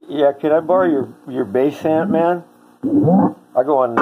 Yeah, can I borrow your bass amp, man? I go on.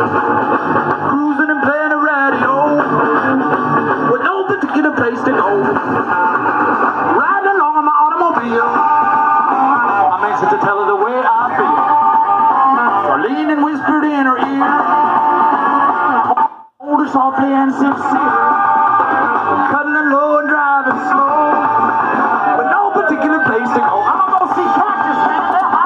Cruising and playing the radio with no particular place to go. Riding along in my automobile, I'm anxious to tell her the way I feel. So I leaned and whispered in her ear, hold her softly and sincere, cuddling low and driving slow, with no particular place to go. I'm gonna go see Cactus, man. They're hot.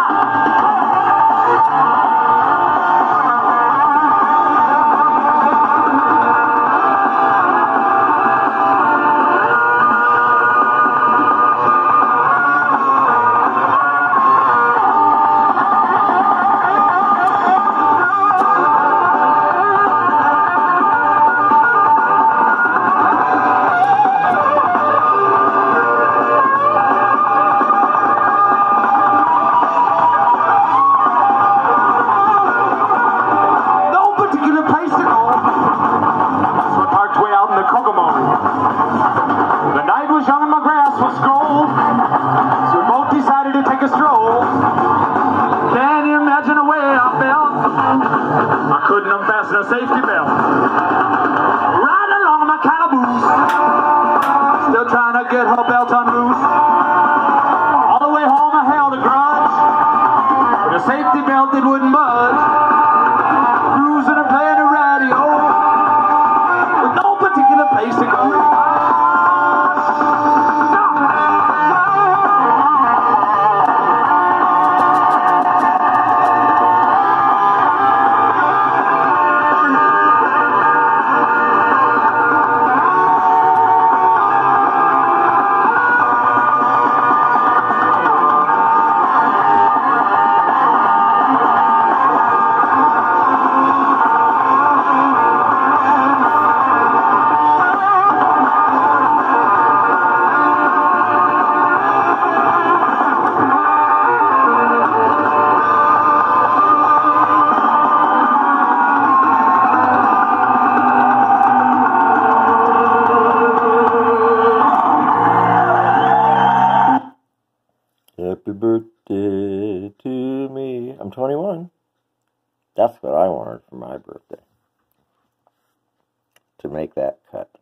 The night was young and my grass was gold, so we both decided to take a stroll. Can you imagine the way I felt? I couldn't unfasten a safety belt. Riding along in my calaboose, still trying to get her belt unloose. All the way home I held a grudge, but the safety belt it wouldn't budge. Cruising and playing the radio with no particular place to go. Happy birthday to me. I'm 21. That's what I wanted for my birthday. To make that cut.